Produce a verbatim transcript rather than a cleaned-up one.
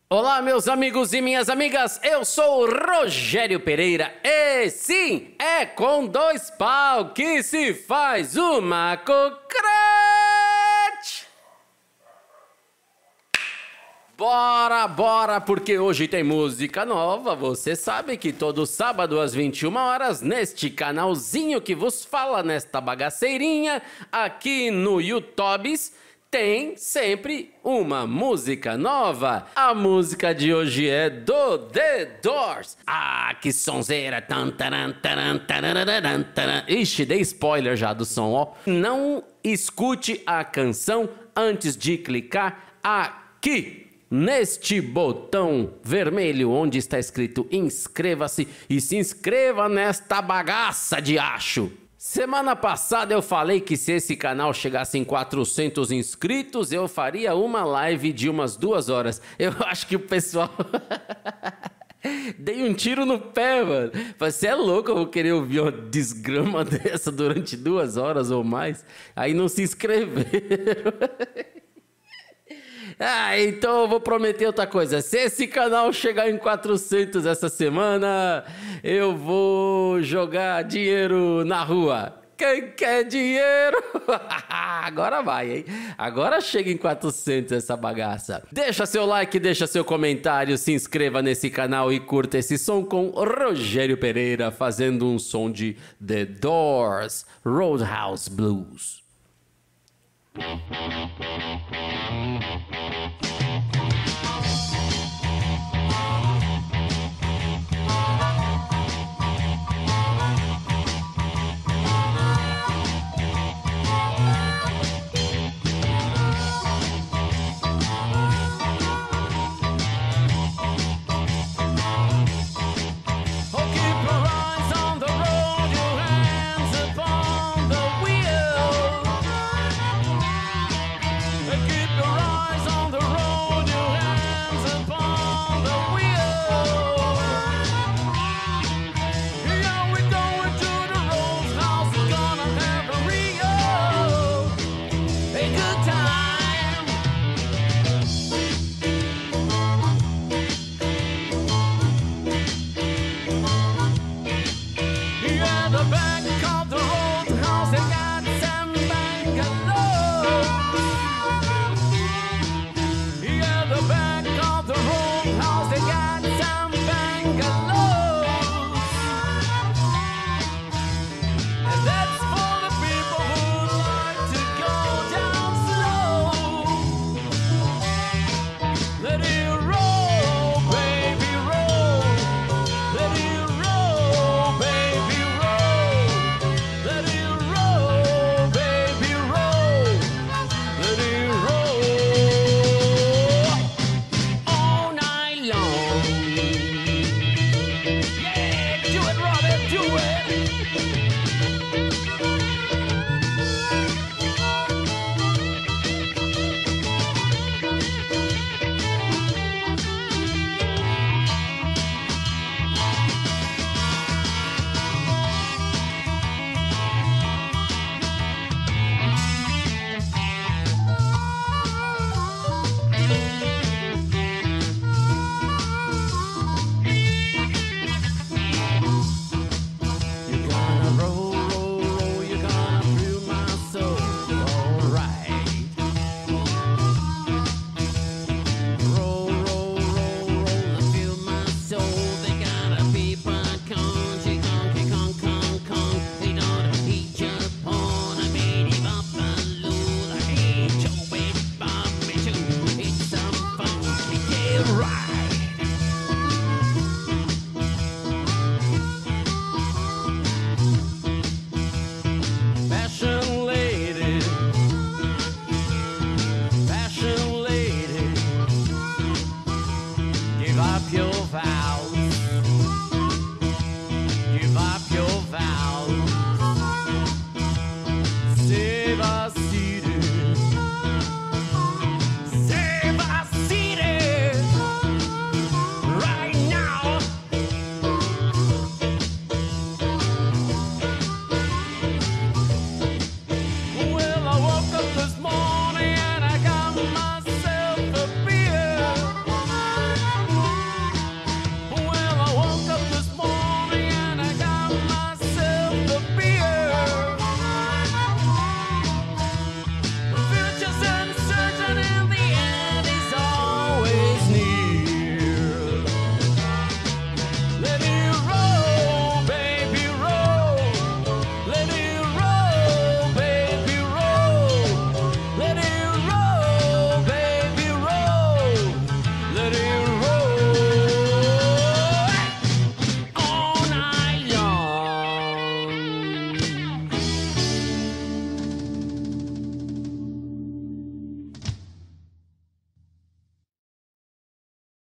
Olá, meus amigos e minhas amigas, eu sou o Rogério Pereira e sim, é com dois pau que se faz uma cocrete. Bora, bora, porque hoje tem música nova. Você sabe que todo sábado às vinte e uma horas, neste canalzinho que vos fala, nesta bagaceirinha, aqui no YouTube, tem sempre uma música nova. A música de hoje é do The Doors. Ah, que sonzeira. Ixi, dei spoiler já do som, ó. Não escute a canção antes de clicar aqui neste botão vermelho onde está escrito inscreva-se e se inscreva nesta bagaça de acho. Semana passada eu falei que se esse canal chegasse em quatrocentos inscritos, eu faria uma live de umas duas horas. Eu acho que o pessoal... Dei um tiro no pé, mano. Você é louco, eu vou querer ouvir uma desgrama dessa durante duas horas ou mais. Aí não se inscreveram. Ah, então eu vou prometer outra coisa. Se esse canal chegar em quatrocentos essa semana, eu vou jogar dinheiro na rua. Quem quer dinheiro? Agora vai, hein? Agora chega em quatrocentos essa bagaça. Deixa seu like, deixa seu comentário, se inscreva nesse canal e curta esse som com Rogério Pereira fazendo um som de The Doors, Roadhouse Blues.